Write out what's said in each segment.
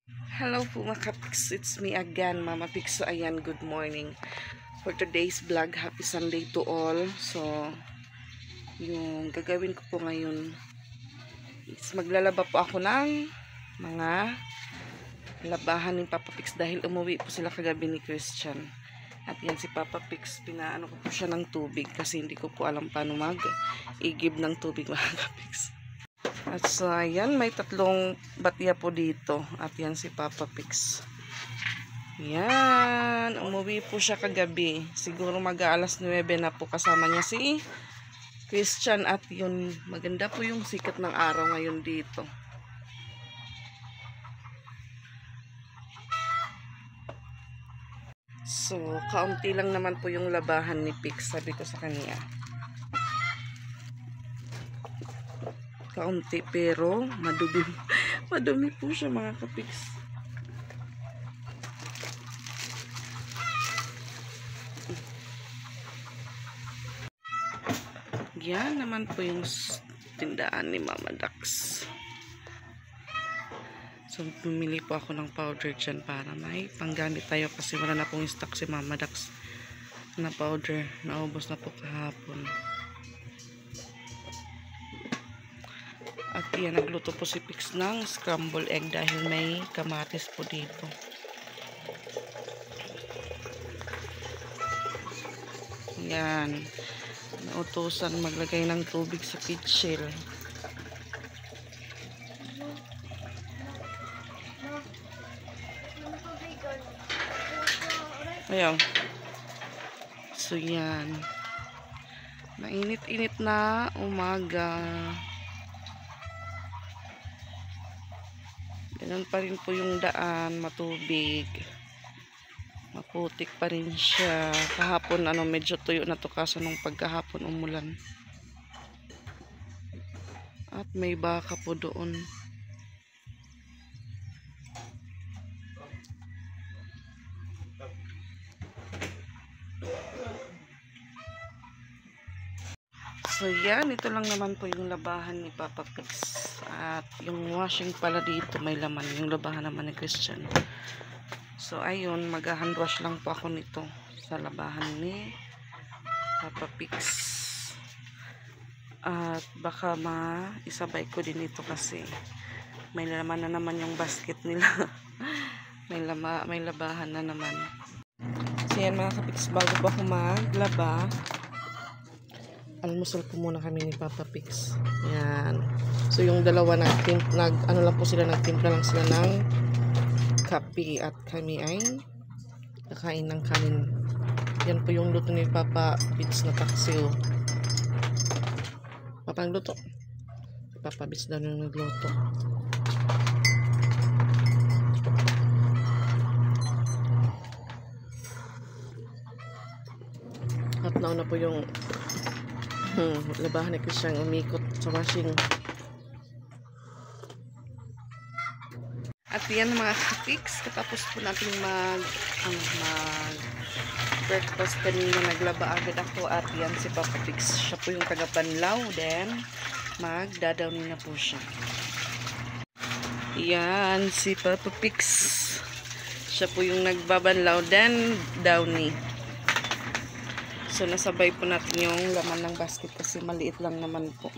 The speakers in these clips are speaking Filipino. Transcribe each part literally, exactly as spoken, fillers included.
Hello po mga kapiks, it's me again, Mama Pix. So ayan, good morning. For today's vlog, happy Sunday to all. So, yung gagawin ko po ngayon is maglalaba po ako ng mga labahan ni Papa Pix dahil umuwi po sila kagabi ni Christian. At yan si Papa Pix, pinaano ko po siya ng tubig kasi hindi ko po alam paano mag-igib ng tubig mga kapiks. At so, ayan, may tatlong batya po dito. At yan si Papa Pix. Yan, umuwi po siya kagabi. Siguro mag-aalas nuwebe na po kasama niya si Christian. At yun, maganda po yung sikat ng araw ngayon dito. So, kaunti lang naman po yung labahan ni Pix, sabi ko sa kanya. Kaunti pero madumi. Madumi po siya mga kapiks. Yan naman po yung tindahan ni Mama Dax. So, pumili po ako ng powder dyan para may panggamit tayo kasi wala na pong stock si Mama Dax na powder. Naubos na po kahapon. At yan, nagluto po si Pix ng scrambled egg dahil may kamatis po dito. Yan. Nautusan maglagay ng tubig sa pitchil. Ayan. So yan. Mainit-init na umaga. Ganun pa rin po yung daan, matubig. Maputik pa rin siya. Kahapon, ano, medyo tuyo na to kaso nung pagkahapon umulan. At may baka po doon. So yan, ito lang naman po yung labahan ni Papa Pix. At yung washing pala dito may laman. Yung labahan naman ni Christian. So ayun, mag-hand wash lang po ako nito sa labahan ni Papa Pix. At baka ma-isabay ko din ito kasi may laman na naman yung basket nila. may, lama, may labahan na naman. So yan mga kapix, bago pa ako maglaba, almusal po muna kami ni Papa Pix. Yan. So yung dalawa nag, nag ano lang po sila, nagtimpla lang sila ng kape at kami ay kakain ng kanin. Yan po yung luto ni Papa Pix na taksiw. Papa nagluto. Papa Pix daw yung nagluto. At nauna po yung hmm, labahan ni Christian umikot sa washing. At yan mga kapiks, katapos po natin mag, ang, mag breakfast kanina, naglaba agad ako. At yan si Papa Pix, siya po yung taga-banlaw, then magdadawnin na po siya. Yan si Papa Pix, siya po yung nagbabanlaw, then downy. So nasabay po natin yung laman ng basket kasi maliit lang naman po.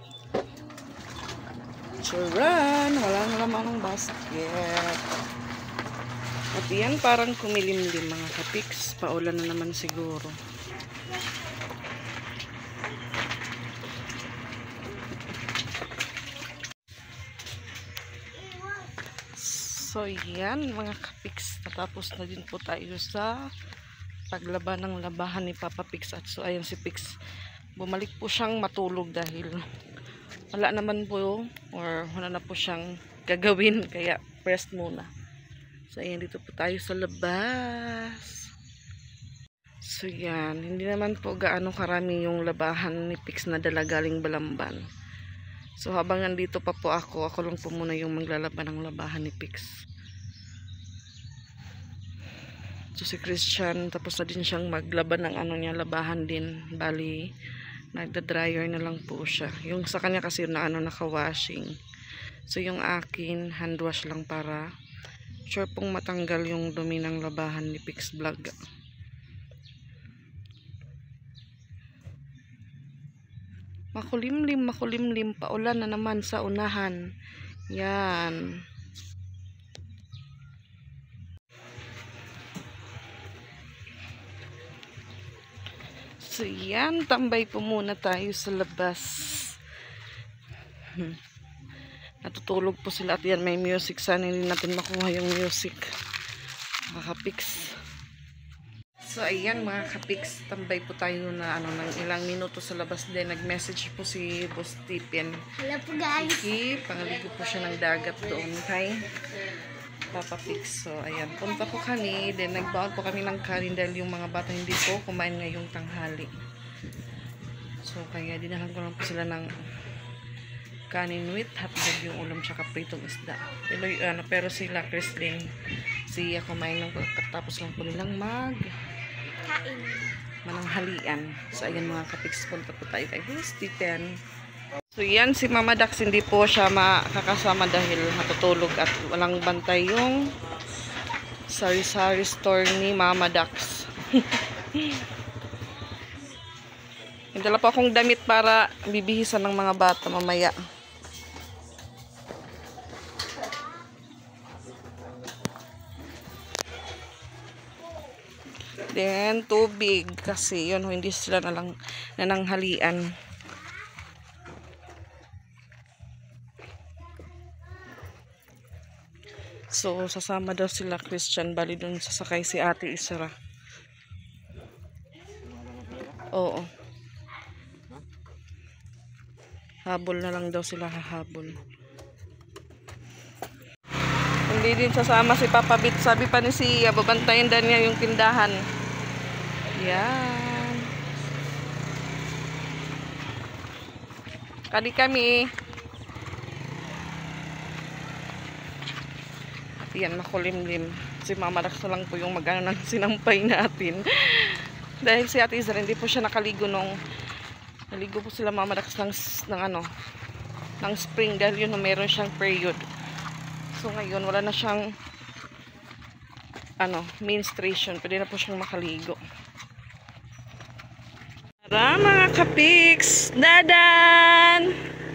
Charan! Walang laman ng basket. At yan, parang kumilimlim mga kapiks. Paulan na naman siguro. So yan mga kapiks. Natapos na din po tayo sa paglaba ng labahan ni Papa Pix. At so ayan si Pix. Bumalik po siyang matulog dahil wala naman po or wala na po siyang gagawin kaya rest muna. So ayan, dito po tayo sa labas. So yan, hindi naman po gaano karami yung labahan ni Pix na dala galing Balamban. So habang nandito pa po ako, ako lang po muna yung maglalaba ng labahan ni Pix. So si Christian tapos na din siyang maglaba ng ano niya, labahan din. Bali nagda-dryer na lang po siya. Yung sa kanya kasi na ano, naka-washing. So yung akin hand wash lang para sure pong matanggal yung dumi ng labahan ni Pix Vlog. Makulimlim, makulimlim, paulan na naman sa unahan. Yan. So yan, tambay po muna tayo sa labas. Hmm. Natutulog po sila at yan may music. Sana hindi natin makuha yung music. Mga kapix. So ayan mga kapix, tambay po tayo na ano ng ilang minuto sa labas din. Nag-message po si Boss Tipen. Hello po guys. Sige, pangaligo po siya ng dagat doon kay Papa Pix. So ayan, punta po kami. Then nagbaon po kami ng kanin dahil yung mga bata hindi po kumain ngayong tanghali. So kaya dinahan ko lang po sila ng kanin with hotdog, yung ulam tsaka pritong isda. Pero, ano, pero sila, Christine, siya kumain ng katapos lang po nilang mag Kain. mananghalian. So, ayan mga kapiks, punta po tayo kay Boss Tipen. So, yan, si Mama Dax, hindi po siya makakasama dahil matutulog at walang bantay yung sari-sari store ni Mama Dax. Dala po akong damit para bibihisan ng mga bata mamaya. Then, tubig. Kasi, yun, hindi sila nalang nananghalian. So, sasama daw sila Christian. Bali dun sasakay si Ate Isra. Oo. Habol na lang daw sila, hahabol. Hindi din sasama si Papa Bit. Sabi pa ni Sia, babantayin din niya yung tindahan. Yan. Kali kami. At yan, makulimlim. Si Mama Dax lang po yung mag-ano ng sinampay natin. Dahil si Ate Isra, hindi po siya nakaligo nung naligo po sila Mama Dax ng, ng ano, ng spring dahil yun, meron siyang period. So ngayon, wala na siyang ano, menstruation. Pwede na po siyang makaligo. Tara mga kapiks! Dadan!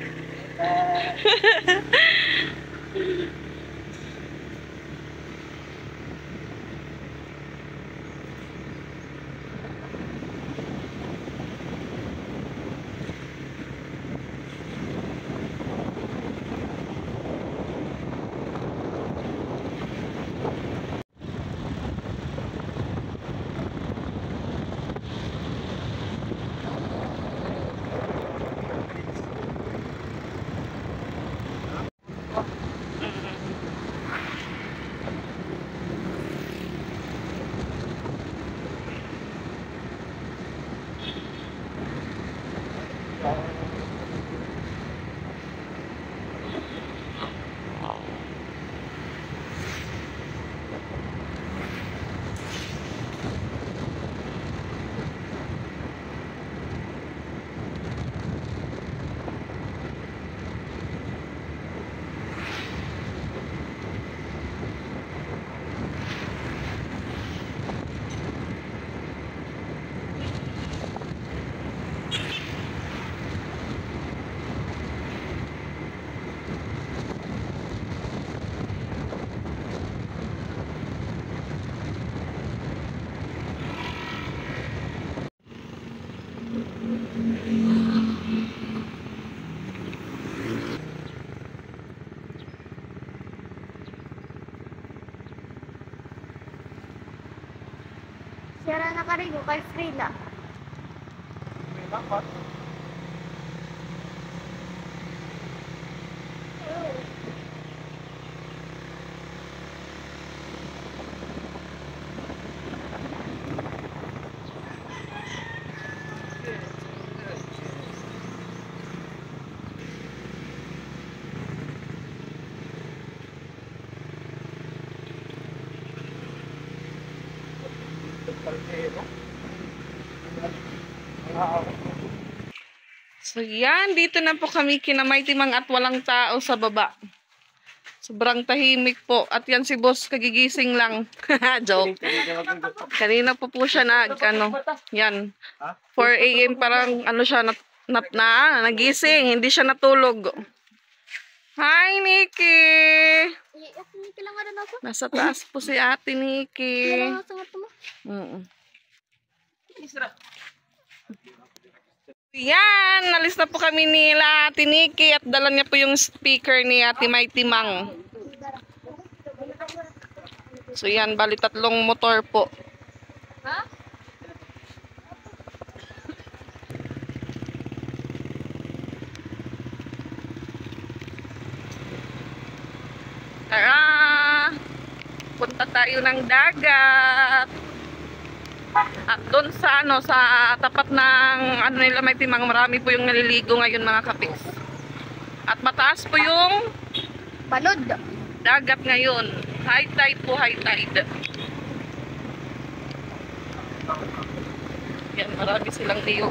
Sira na karigo kay Frida. So yan, dito na po kami kina Mighty Mang at walang tao sa baba. Sobrang tahimik po. At yan si boss, kagigising lang. Joke. Kanina po po siya nag, ano, yan. four A M parang, ano siya, nat, nat na, nagising. Hindi siya natulog. Hi, Nikki! Nikki lang nga ako. Nasa taas po si Ate Nikki. Kailangan sa nga mo. Mm. Yan, nalis na po kami nila Ate Nikki at dala niya po yung speaker ni Ate Mighty Mang. So yan, bali tatlong motor po. Ha? Tara! Punta tayo ng dagat. At doon sa ano sa tapat ng ano nila may timang marami po yung naliligo ngayon mga kapiks. At mataas po yung Balod. dagat ngayon. High tide po, high tide. Yan, marami silang liyo.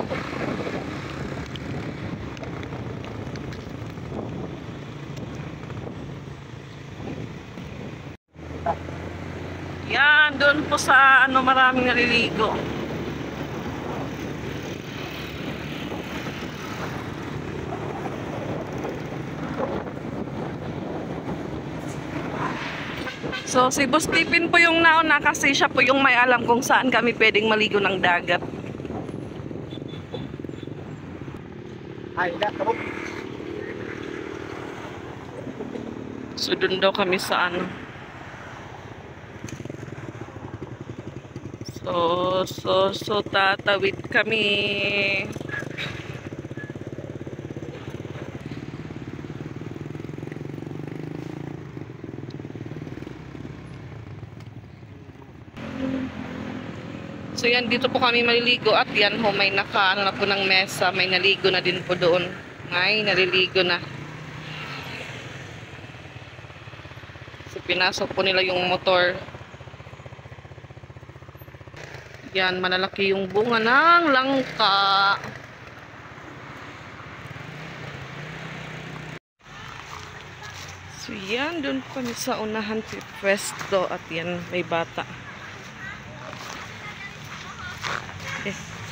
Yan, doon po sa ano maraming naliligo. So, si Boss Tipin po yung nauna kasi siya po yung may alam kung saan kami pwedeng maligo ng dagat. Ay, da, kabog. So, doon daw kami sa ano. So, so, so, tatawid kami. So, yan, dito po kami maliligo at yan ho, may naka, ano na po ng mesa, may naligo na din po doon. Ay, naliligo na. So, pinasok po nila yung motor. Yan, malalaki yung bunga ng langka. So, yan, doon po kami sa unahan pwesto at yan, may bata. Eh.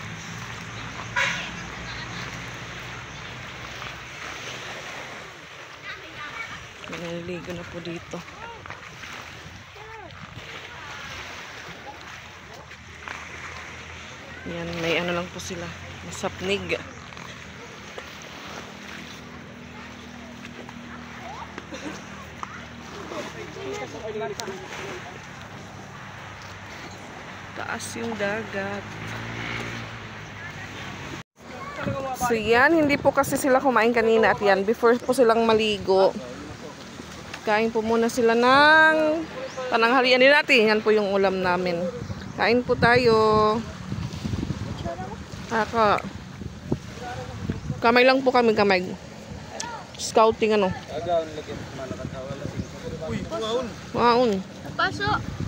Naliligo na po dito. Yan, may ano lang po sila. Masapnig. Taas yung dagat. So yan, hindi po kasi sila kumain kanina at yan, before po silang maligo. Kain po muna sila ng pananghalian din natin. Yan po yung ulam namin. Kain po tayo. Aka. Kamay lang po kami, kamay. Scouting ano. Uy, maun. Maun. Paso.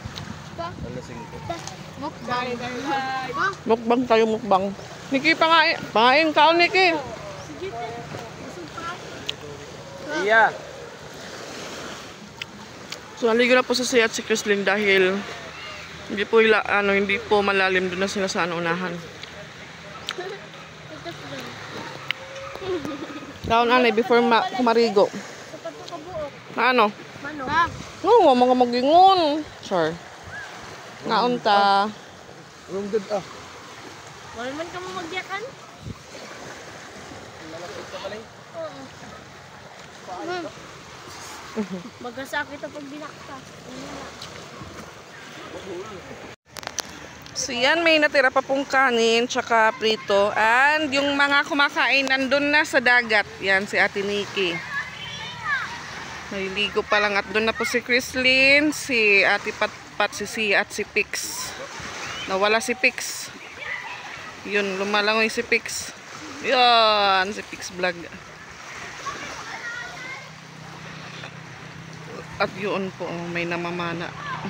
Mukbang. Mukbang tayo, mukbang. Niki, pangain. Pangain ka, Niki. Iya. So, naligo na po sa siya at si Chrislyn dahil hindi po, ila, ano, hindi po malalim doon na sila sa ano, unahan. Kaon anay before ma kumarigo. Na ano? Mano? No, mga magingon. Sure. Naon ta. Room good ah. Wala man ka mo magyakan? Oo. Magasakit ang pag binakta. So yan, may natira pa pong kanin, tsaka prito. And yung mga kumakain nandun na sa dagat. Yan, si Ate Nikki. Naliligo pa lang at doon na po si Chrislyn, si Ate Patpat, si Sia at si Pix. Nawala si Pix. Yun, lumalangoy si Pix. Yun, si Pix Vlog. At yun po, may namamana.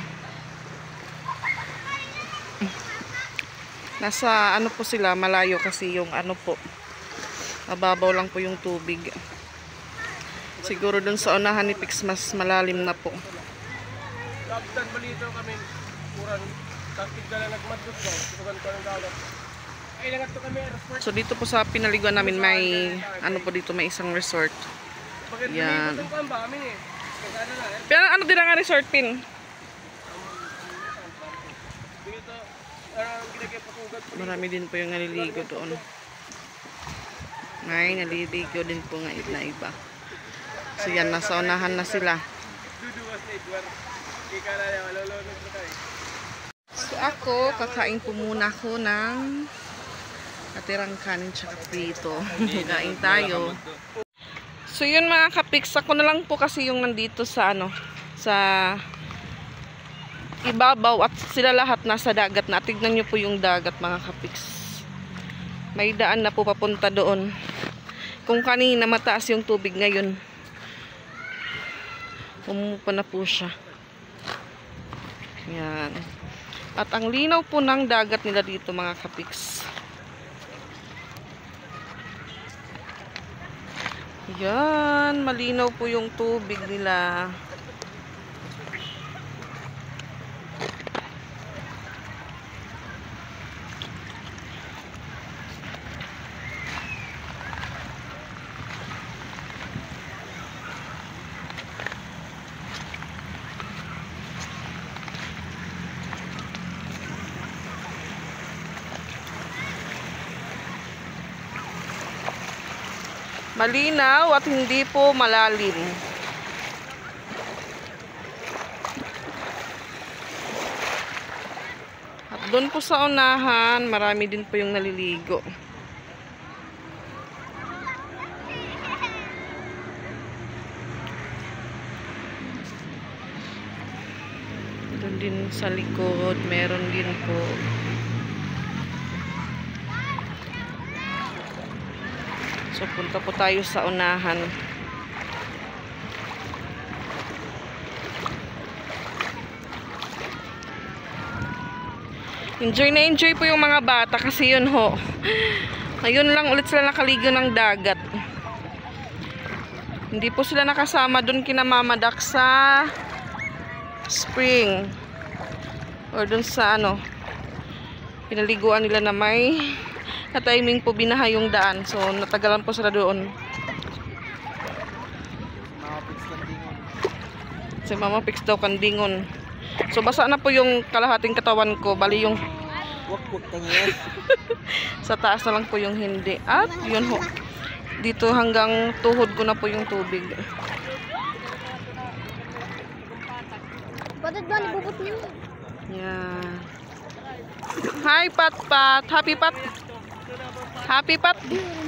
Nasa ano po sila, malayo kasi yung ano po. Mababaw lang po yung tubig. Siguro dun sa unahan ni Pix mas malalim na po. Kaptan balito kami. Kurang taktik na lang nagmadot ko. Tutugan ko ng dagat. Ay, langat to kami. Resort. So dito po sa pinaliguan namin may ano po dito, may isang resort. Bakit Yan. nalibot ang kamba amin eh. Kaya ano na eh. Pero ano din ang resort pin? Dito, ah, ginagay patugat. Marami din po yung naliligo doon. May naliligo din po nga na iba. So yan, nasa unahan na sila. Duduwas na Edward. Kaya ka na yung alolonod na tayo. So ako, kakain po muna ko ng natirang kanin tsaka prito. Kain tayo. So yun mga kapiks, ako na lang po kasi yung nandito sa ano, sa ibabaw at sila lahat nasa dagat na. Tignan nyo po yung dagat mga kapiks. May daan na po papunta doon. Kung kanina mataas yung tubig, ngayon umupa na po siya. Yan. At ang linaw po ng dagat nila dito mga kapiks. Yan, malinaw po yung tubig nila. Malinaw at hindi po malalim. At doon po sa unahan, marami din po yung naliligo. Doon din sa likod, meron din po. So, punta po tayo sa unahan. Enjoy na enjoy po yung mga bata kasi yun ho. Ngayon lang ulit sila nakaligo ng dagat. Hindi po sila nakasama dun kina Mama Dak sa spring. Or dun sa ano, pinaliguan nila na may na timing po binaha yung daan. So, natagalan po sila doon. Si Mama Pix daw kandingon. So, basa na po yung kalahating katawan ko. Bali yung sa taas na lang po yung hindi. At, yun ho. Dito hanggang tuhod ko na po yung tubig. Patad ba? Nibubot niyo. Yeah. Hi, Pat Pat. Happy Pat. Happy Pat.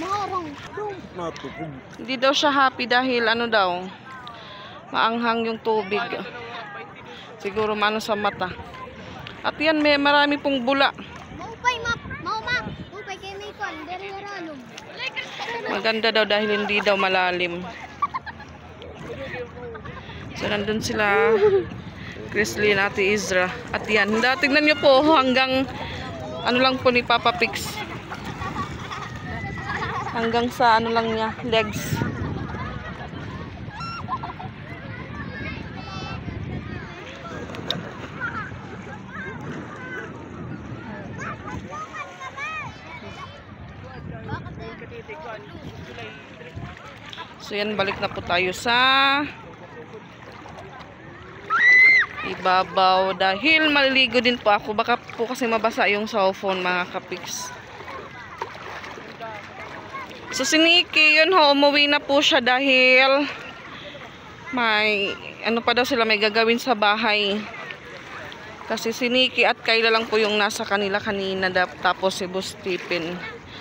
Hindi daw siya happy dahil ano daw, maanghang yung tubig. Siguro maano sa mata. At yan, may marami pong bula. Maupay, map. Mauma. Maupay kay may kon. Dari ranum. Maganda daw dahil hindi daw malalim. So, nandun sila, Chrislyn, Ate Izra. At yan, tignan nyo po hanggang ano lang po ni Papa Pix. Hanggang sa ano lang niya, legs. So yan, balik na po tayo sa ibabaw dahil maliligo din po ako. Baka po kasi mabasa yung cellphone mga kapiks. So si Nikki, yun ho, umuwi na po siya dahil may ano pa daw sila may gagawin sa bahay. Kasi si Nikki at Kayla lang po yung nasa kanila kanina, tapos si Boss Stephen.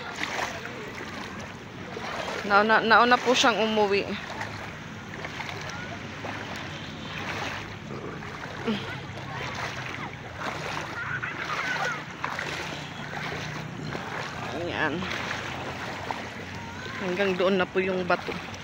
Nauna, nauna po siyang umuwi. Ayan. Hanggang doon na po yung bato.